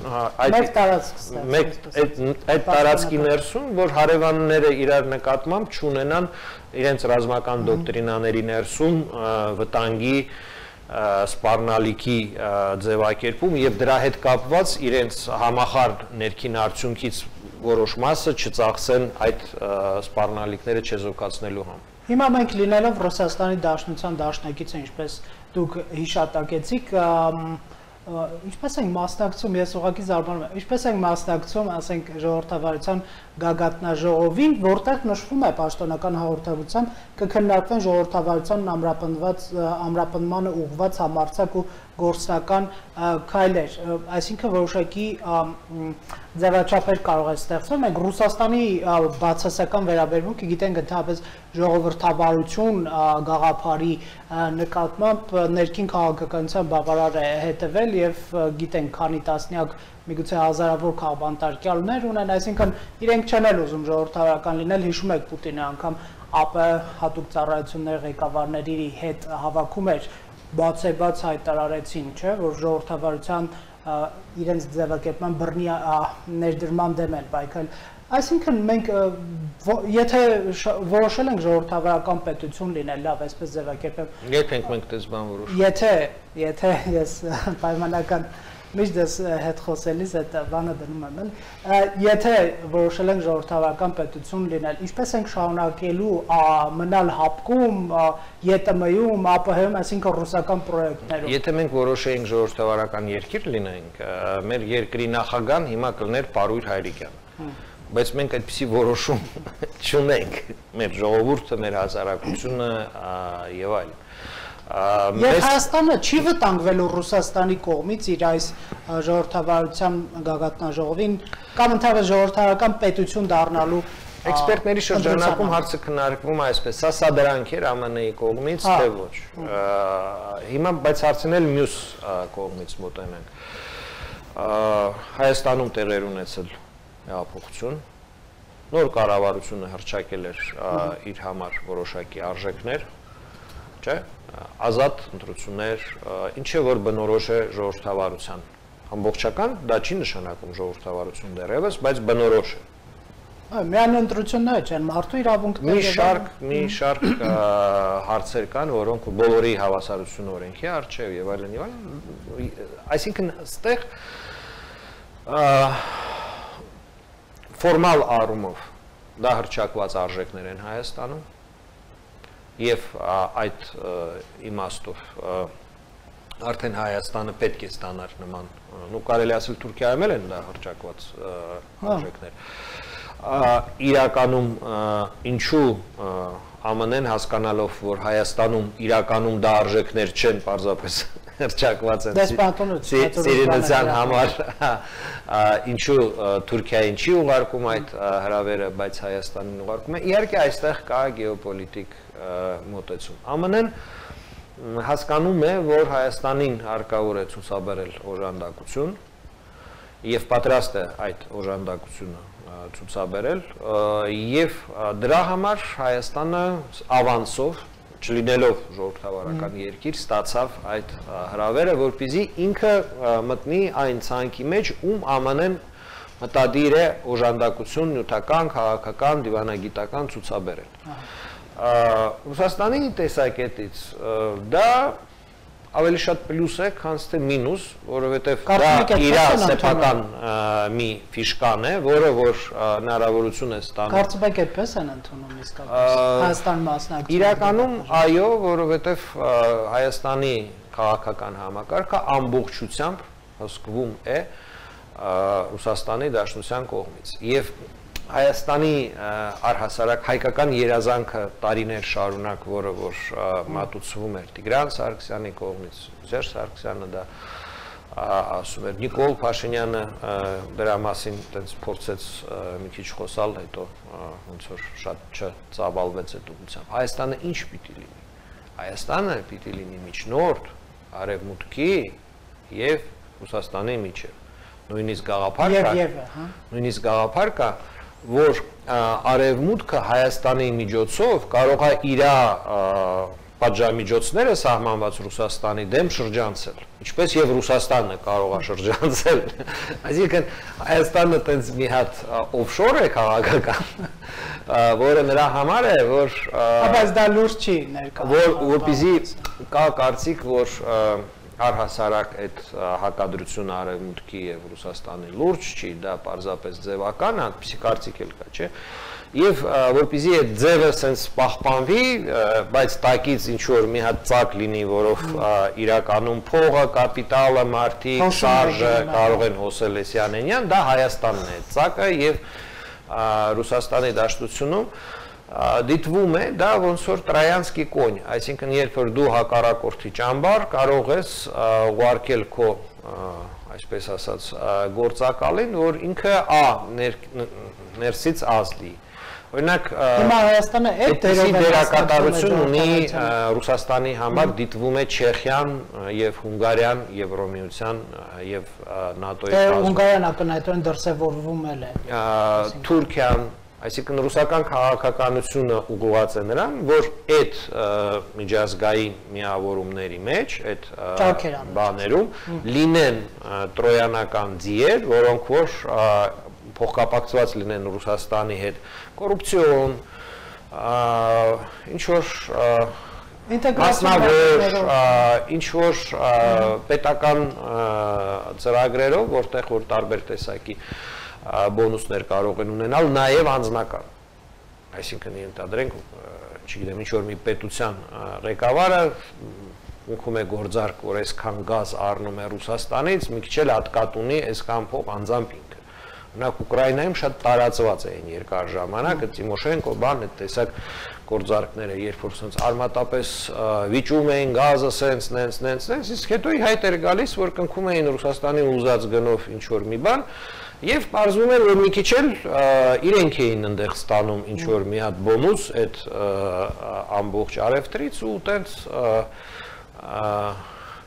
[SPEAKER 2] այդ տարածքի ներսում, որ հարևանները իրար նկատմամբ չունենան իրենց ռազմական դոկտրինաների ներսում վտանգի սպառնալիքի ձևակերպում եւ դրա հետ կապված իրենց համախառն ներքին արդյունքից որոշ մասը չծախսեն այդ սպառնալիքները չեզոքացնելու համար։
[SPEAKER 1] Հիմա մենք լինելով Ռուսաստանի Դաշնության դաշնակիցը, ինչպես դուք հիշատակեցիք, ինչպես ենք մասնակցում, ես ուղղակի զարմանում եմ, ինչպես ենք մասնակցում, ասենք ժողովրդավարության գագաթնաժողովին, որտեղ նշվում է պաշտոնական հաղորդագրությամբ կքննարկվեն ժողովրդավարության ամրապնդմանը ուղղված համարձակ ու գործնական քայլեր, այսինքն որոշակի ձևաչափեր կարող է ստեղծվել։ Մենք Ռուսաստանի բացասական վերաբերմունքը գիտենք ընդհանրապես ժողովրդավարություն գաղափարի նկատմամբ ներքին քաղաքականության բավարար է հետևել եւ գիտենք քանի տասնյակ միգուցե հազարավոր քաղբանտարկյալներ ունեն, այսինքն իրենք չեն էլ ուզում ժողովրդավարական լինել, հիշում եք Պուտինը անգամ ԱՊ հատուկ ծառայությունների ղեկավարների հետ հավաքում էր, բացեբաց հայտարարեցին, չէ, որ ժողովրդավարության իրենց ձևակերպման բռնի ներդրման դեմ են պայքարել։ Այսինքն մենք եթե որոշել ենք ժողովրդավարական պետություն լինել, լավ, այսպես ձևակերպեմ։
[SPEAKER 2] Եթե մենք դες բան որոշում։
[SPEAKER 1] Եթե ես պայմանական միշտ դες հետ խոսելիս այդ բանը դնում եմ, եթե որոշել ենք ժողովրդավարական պետություն լինել, ինչպես ենք շարունակելու մնալ հապկում, ԵՏՄ-ում, ԱՊՀ-ում, այսինքն ռուսական պրոյեկտներում։
[SPEAKER 2] Եթե մենք որոշեինք ժողովրդավարական երկիր լինենք, մեր երկրի նախագահան հիմա կլներ Պարույր Հայրիկյանը։ Բայց մենք այդպիսի որոշում չունենք, մեր ժողովուրդը, մեր հասարակությունը եւ այլն։
[SPEAKER 1] Եվ Հայաստանը չի վտանգվելու Ռուսաստանի կողմից իր այս ժողովրդավարության գագաթնաժողովին կամ ընդհանրապես ժողովրդավարական պետություն դառնալու
[SPEAKER 2] Էքսպերտների շրջանակում հարցը քննարկվում է այսպես, սա սադրանք էր ԱՄՆ-ի կողմից, թե ոչ։ Հիմա բայց հարցն էլ մյուս կողմից մոտենանք։ Հայաստանում տեղեր ունեցել հեղափոխություն, նոր կառավարությունը հռչակել էր իր համար որոշակի արժեքներ, չէ, ազատ ընտրություններ, ինչը որ բնորոշ է ժողովրդավարության ամբողջական, դա չի նշանակում ժողովրդավարություն դեռևս, բայց բնորոշ է։
[SPEAKER 1] Միայն ընտրությունները չեն, մարդու իրավունքները
[SPEAKER 2] մի շարք հարցեր կան, որոնք բոլորի հավասարություն օրենքի առջև եւ այլն եւ այլն, այսինքն այստեղ ֆորմալ առումով դա հրճակված արժեքներ են Հայաստանում եւ այդ իմաստով արդեն Հայաստանը պետք է ստանար նման, կարելի ասել Թուրքիայում էլ են դա հրճակված արժեքներ։ Իրականում ինչու ԱՄՆ-ն հասկանալով, որ Հայաստանում իրականում դա արժեքներ չեն, պարզապես հրճակված են ծերունության համար, ինչու Թուրքիային չի ուղարկում այդ հրավերը, բայց Հայաստանին ուղարկում է, իհարկե այստեղ կա գեոպոլիտիկ մոտեցում։ ԱՄՆ-ն հասկանում է, որ Հայաստանին հարկավոր է ցուցաբերել օժանդակություն եւ պատրաստ է այդ օժանդակությունը ցուցաբերել եւ դրա համար Հայաստանը ավանսով չլինելով ժողովրդավարական երկիր ստացավ այդ հրավերը, որպեսզի ինքը մտնի այն ցանկի մեջ, ում ԱՄՆ-ն մտադիր է օժանդակություն նյութական, քաղաքական, դիվանագիտական ցուցաբերել։ Ռուսաստանի տեսակետից դա ավելի շատ պլյուս է, քան թե մինուս, որովհետև դա իր սեփական մի ֆիշկան է, որը որ հնարավորություն է ստանում։
[SPEAKER 1] Կարծում եք այդպես են ընդունում իսկապես Հայաստան մասնակցությունը։
[SPEAKER 2] Իրականում այո, որովհետև Հայաստանի քաղաքական համակարգը ամբողջությամբ հսկվում է Ռուսաստանի Դաշնության կողմից։ Եվ Հայաստանի առհասարակ հայկական երազանքը տարիներ շարունակ, որը որ մատուցվում էր Տիգրան Սարգսյանի կողմից, Սերժ Սարգսյանը դա ասում էր, Նիկոլ Փաշինյանը դրա մասին տենց փորձեց մի քիչ խոսալ, հետո ոնց որ շատ չծավալվեց այդ ուղղությամբ։ Հայաստանը ինչ պիտի լինի։ Հայաստանը պիտի լինի միջնորդ արևմուտքի եւ Ռուսաստանի միջև։ Նույնիսկ գաղափար կա, որ արևմուտքը Հայաստանի միջոցով կարող է իր պատժամիջոցները սահմանված Ռուսաստանի դեմ շրջանցել, ինչպես եւ Ռուսաստանը կարող է շրջանցել։ Այսինքն Հայաստանը տենց մի հատ օֆշոր է քաղաքական, որը նրա համար է, որ
[SPEAKER 1] բայց դա լուրջ չի ներկայացնում,
[SPEAKER 2] որպեսզի կա կարծիք, որ առհասարակ այդ հակադրությունը արևմուտքի եւ Ռուսաստանի լուրջ չի, դա պարզապես ձևական է, այդպիսի կարծիք էլ կա, չէ։ Եվ որպեսզի այդ ձևը sense պահպանվի, բայց տակից ինչ որ մի հատ ծակ լինի, որով իրականում փողը, կապիտալը, մարդիկ, շարժը կարող են հոսել Էսյանենյան, դա Հայաստանն է ծակը եւ Ռուսաստանի Դաշնությունում դիտվում է դա ոնց որ տրայանսկի կոնь, այսինքն երբ որ դու հակառակորդի ճամբար կարող ես ուղարկել քո, այսպես ասած, գործակալին, որ ինքը ներսից ազդի։ Օրինակ,
[SPEAKER 1] հիմա Հայաստանը այդ
[SPEAKER 2] դերակատարություն ունի Ռուսաստանի համար դիտվում է Չեխիան եւ Հունգարիան Եվրոմիության եւ ՆԱՏՕ-ի կազմում։
[SPEAKER 1] Հունգարիան ակնհայտորեն դրսևորվում է։
[SPEAKER 2] Թուրքիան, այսինքն ռուսական քաղաքականությունը ուղղված է նրան, որ այդ միջազգային միավորումների մեջ, այդ բաներում լինեն տրոյանական ձիեր, որոնք որ փոխկապակցված լինեն Ռուսաստանի հետ, կոռուպցիոն, ինչ որ մասնավոր, ինչ որ պետական ծրագրերով, որտեղ որ տարբեր տեսակի բոնուսներ կարող են ունենալ, նաև անձնական, այսինքն ենթադրենք, չգիտեմ, ինչ որ մի պետության ղեկավարը ունքում է գործարք, որ այսքան գազ առնում է Ռուսաստանից, մի քիչ էլ հատկատ ունի այսքան փող անձամբ ինքը։ Օրինակ Ուկրաինայում շատ տարածված էին երկար ժամանակ, Տիմոշենկո բան այդ տեսակ գործարքները, երբ որ sense արմատապես վիճում էին գազը sense, իսկ հետո հայտ էր գալիս, որ կնքում էին Ռուսաստանի ուզած գնով ինչ որ մի բան, եւ պարզվում էր, որ մի քիչ էլ իրենք էին այնտեղ ստանում ինչ որ մի հատ բոնուս այդ ամբողջ արևտրից ու տենց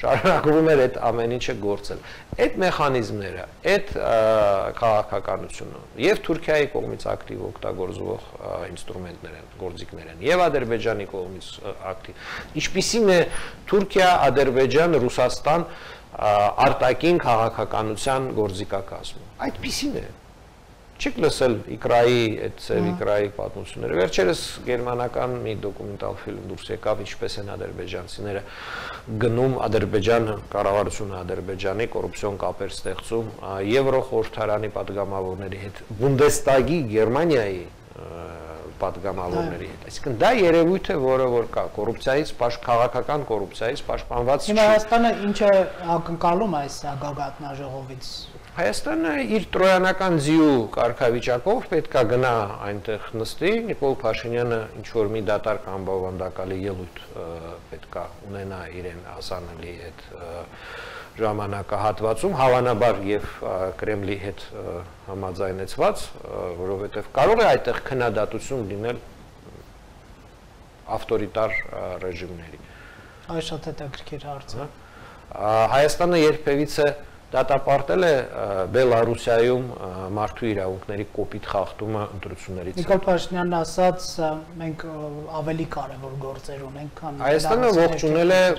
[SPEAKER 2] շարունակվում էր այդ ամեն ինչը գործել։ Այդ մեխանիզմները, այդ քաղաքականությունը եւ Թուրքիայի կողմից ակտիվ օգտագործվող ինստրումենտներ են, գործիքներ են, եւ Ադրբեջանի կողմից ակտիվ։ Ինչպիսին է Թուրքիա, Ադրբեջան, Ռուսաստան արտաքին քաղաքականության գործիքակազմը։ Այդպիսին է։ Չեք լսել Իկրայի, այդ ծեր Իկրայի պատմությունները։ Վերջերս գերմանական մի դոկումենտալ ֆիլմ դուրս եկավ, ինչպես են ադրբեջանցիները գնում Ադրբեջանը, կառավարությունը Ադրբեջանի կոռուպցիոն կապեր ստեղծում Եվրոխորհրդարանի падգամավորների հետ, Բունդեստագի Գերմանիայի падգամավորների հետ։ Այսինքն դա երևույթ է, որը որ կա կոռուպցիայից, քաղաքական կոռուպցիայից պաշտպանված չի։
[SPEAKER 1] Հիմա Հայաստանը ինչ է ակնկալում այս գագաթնաժողովից։
[SPEAKER 2] Հայաստանը իր տրոյանական ձիու կարգավիճակով պետքա գնա այնտեղ նստի, Նիկոլ Փաշինյանը ինչ որ մի դատարկ անբավանդակալի ելույթ պետքա ունենա իրեն հասանելի այդ ժամանակահատվածում, հավանաբար եւ Կրեմլի հետ համաձայնեցված, որովհետեւ կարող է այդտեղ քննադատություն լինել ավտորիտար ռեժիմների։
[SPEAKER 1] Այս շատ հետաքրքիր հարց է։
[SPEAKER 2] Հայաստանը երբևիցե դատապարտել է Բելարուսիայում մարդու իրավունքների կոպիտ խախտումը ընտրություններից։
[SPEAKER 1] Նիկոլ Փաշինյանն ասաց, մենք ավելի կարևոր գործեր ունենք, քան
[SPEAKER 2] Հայաստանը ողջունել է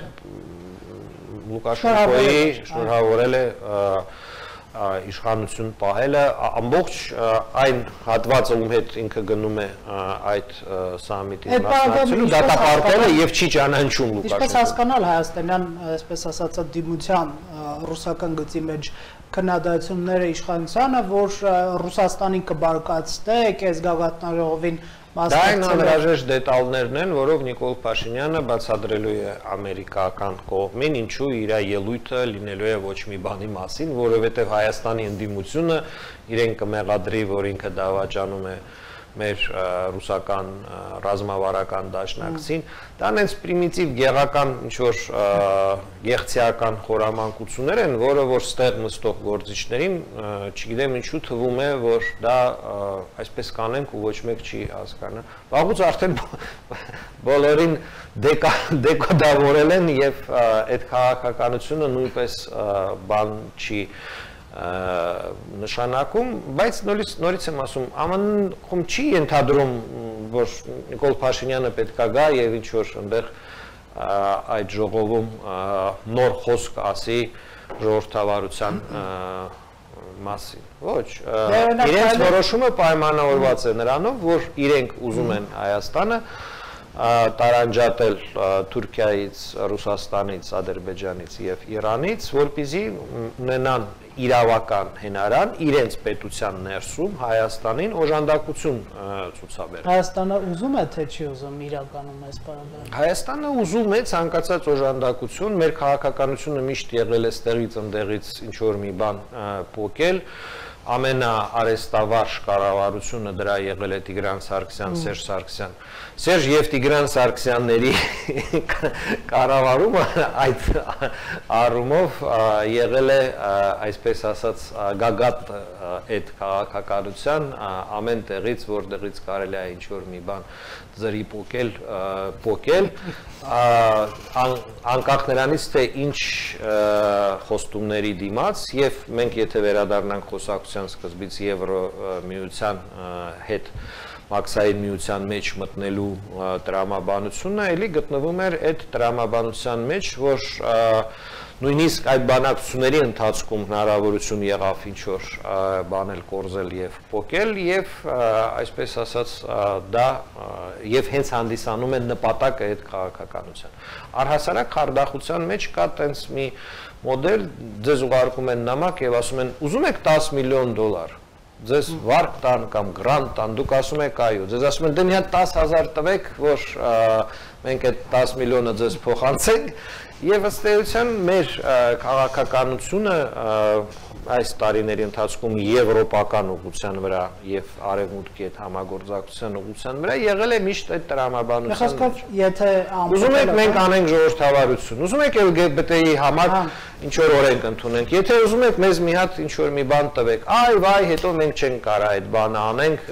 [SPEAKER 2] Լուկաշենկոյի, շնորհավորել է իշխանություն պահելը, ամբողջ այն հատվածը, ում հետ ինքը գնում է այդ սամիտին մասնակցելու, դատապարտել է եւ չի ճանաչում Լուկաշենկոն։
[SPEAKER 1] Ինչպես հասկանալ հայաստանյան, այսպես ասած, դիմության ռուսական գծի մեջ քննադատությունները իշխանությանը, որ Ռուսաստանին կբարկացնե, եկես գագաթնաժողովին
[SPEAKER 2] Դա այն անհրաժեշտ դետալներն են, որով Նիկոլ Փաշինյանը բացատրելու է ամերիկական կողմին, ինչու իր ելույթը լինելու է ոչ մի բանի մասին, որովհետև Հայաստանի ընդդիմությունը իրեն կմեղադրի, որ ինքը դավաճանում է մեր ռուսական ռազմավարական դաշնակցին, դա նենց պրիմիտիվ գեղական ինչ-որ գեղցիական խորամանկություններ են, որը որ ստեղ մստող գործիչներին, չգիտեմ ինչու թվում է, որ դա այսպես կանենք ու ոչ մեկ չի հասկանա։ Վաղուց արդեն բոլորին դեկոդավորել են եւ այդ քաղաքականությունը նույնպես բան չի նշանակում, բայց նորից եմ ասում, ԱՄՆ-ում չի ենթադրում, որ Նիկոլ Փաշինյանը պետքա գա եւ ինչ որ այնտեղ այդ ժողովում նոր խոսք ասի ժողովրդավարության մասին։ Ոչ, իրենց որոշումը պայմանավորված է նրանով, որ իրենք ուզում են Հայաստանը տարանջատել Թուրքիայից, Ռուսաստանից, Ադրբեջանից եւ Իրանից, որպեսզի ունենան իրավական հենարան իրենց պետության ներսում Հայաստանին օժանդակություն ցուցաբերել։
[SPEAKER 1] Հայաստանը ուզում է թե չի ուզում իրականում այս բառը։
[SPEAKER 2] Հայաստանը ուզում է ցանկացած օժանդակություն, մեր քաղաքականությունը միշտ եղել է ստեղից ընդեղից ինչ որ մի բան փոկել, ամենաարեստավարժ կառավարությունը դրա եղել է Տիգրան Սարգսյան, Սերժ Սարգսյան։ Սերժ եւ Տիգրան Սարգսյանների կառավարումը այդ առումով եղել է, այսպես ասած, գագաթ այդ քաղաքականության ամեն տեղից, որտեղից կարելի է ինչ որ մի բան ձրի փոկել, անկախ նրանից թե ինչ խոստումների դիմաց եւ մենք եթե վերադառնանք խոսակցության սկզբից Եվրոմիության հետ մաքսային միության մեջ մտնելու տրամաբանությունը էլի գտնվում էր այդ տրամաբանության մեջ, որ նույնիսկ այդ բանակցությունների ընթացքում հնարավորություն եղավ ինչ-որ բանել կորզել եւ փոկել եւ այսպես ասած դա եւ հենց հանդիսանում է նպատակը այդ քաղաքականության։ Առհասարակ խարդախության մեջ կա տենց մի մոդել, ձեզ ուղարկում են նամակ եւ ասում են ուզում եք $10 միլիոն, ձեզ վարկ տան կամ գրանտ տան, դուք ասում եք այո, ձեզ ասում են դե մի հատ 10,000 տվեք, որ մենք այդ 10 միլիոնը ձեզ փոխանցենք եւ ըստ էության մեր քաղաքականությունը այս տարիների ընթացքում եվրոպական ուղղության վրա եւ արևմուտքի հետ համագործակցության ուղղության վրա եղել է միշտ այդ տրամաբանության։
[SPEAKER 1] Եթե
[SPEAKER 2] ուզում եք մենք անենք ժողովրդավարություն, ուզում եք LGBT-ի համար ինչ որ օրենք ընդունենք, եթե ուզում եք մեզ մի հատ ինչ որ մի բան տվեք, այ վայ, հետո մենք չենք կարա այդ բանը անենք,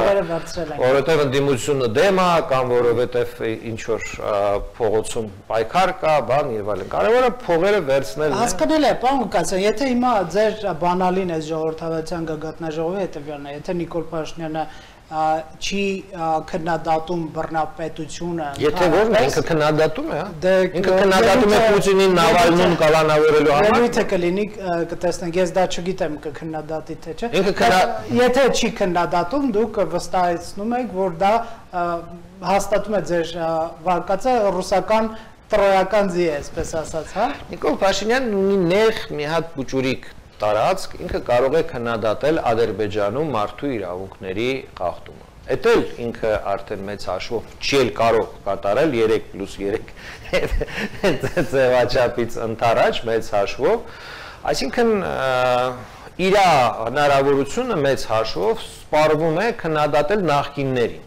[SPEAKER 2] որովհետեւ ընդդիմությունը դեմ է կամ որովհետեւ ինչ որ փողոցում պայքար նկար կա, բան եւ այլն։ Կարևորը փողերը վերցնելն է։
[SPEAKER 1] Հասկանալ է, պարոն Ղուկասյան, եթե հիմա ձեր բանալին է ժողովրդավարության գագաթնաժողովի հետևյալն է, եթե Նիկոլ Փաշինյանը չի քննադատում բռնապետությունը,
[SPEAKER 2] եթե որն է, ինքը քննադատում է, հա։ Ինքը քննադատում է Պուտինին Նավալնուն կալանավորելու համար։
[SPEAKER 1] Ելույթը կլինի, կտեսնենք, ես դա չգիտեմ կքննադատի թե չէ։ Եթե չի քննադատում, դուք վստահեցնում եք, որ դա հաստատում է ձեր վարկածը ռուսական տրոյական ձի է, այսպես ասած, հա։
[SPEAKER 2] Նիկոլ Փաշինյանն ունի նեղ մի հատ փուճուրիկ տարածք, ինքը կարող է քննադատել Ադրբեջանում մարդու իրավունքների խախտումը։ Էդ էլ ինքը արդեն մեծ հաշվով չի էլ կարող կատարել 3+3 ձևաչափից ընդառաջ մեծ հաշվով, այսինքն իր հնարավորությունը մեծ հաշվով սպառվում է քննադատել նախկիններին։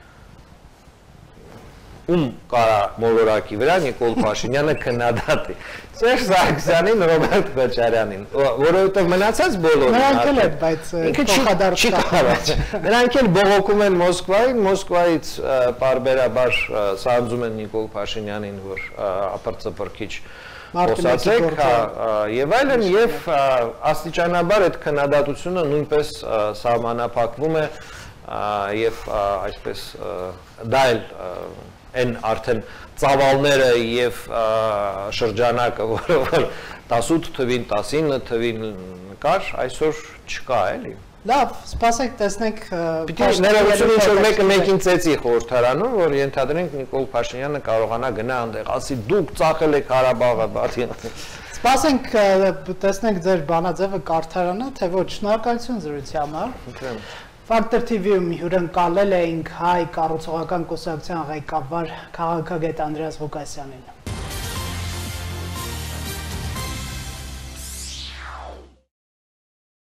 [SPEAKER 2] Ում կարա մոլորակի վրա Նիկոլ Փաշինյանը քննադատի։ Սերժ Սարգսյանին, Ռոբերտ Քոչարյանին, որովհետև մնացած բոլորը
[SPEAKER 1] նրանք էլ են, բայց
[SPEAKER 2] չի կարող։ Նրանք էլ բողոքում են Մոսկվային, Մոսկվայից պարբերաբար սանձում են Նիկոլ Փաշինյանին, որ ապրծպրքիչ խոսացեք, եւ այլն, եւ աստիճանաբար այդ քննադատությունը նույնպես սահմանափակվում է եւ այսպես դա էլ են արդեն ծավալները եւ շրջանակը, որ 18 թվին, 19 թվին կար, այսօր չկա, էլի։
[SPEAKER 1] Լավ, սպասենք, տեսնենք։
[SPEAKER 2] Պիտի ներողություն ինչ-որ մեկը մեկին ծեծի խորհրդարանում, որ ենթադրենք Նիկոլ Փաշինյանը կարողանա գնա այնտեղ, ասի դուք ծախել եք Ղարաբաղը, բացի։
[SPEAKER 1] Սպասենք, տեսնենք ձեր բանաձևը կարդարանը, թե ոչ, շնորհակալություն զրույցի համար։ Factor TV-ում հյուրընկալել էինք հայ կառուցողական կուսակցության ղեկավար քաղաքագետ Անդրեաս Ղուկասյանին։